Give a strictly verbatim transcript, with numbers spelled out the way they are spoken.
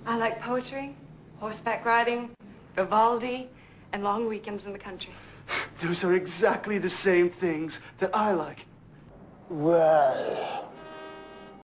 I like poetry, horseback riding, Vivaldi, and long weekends in the country. Those are exactly the same things that I like. Well...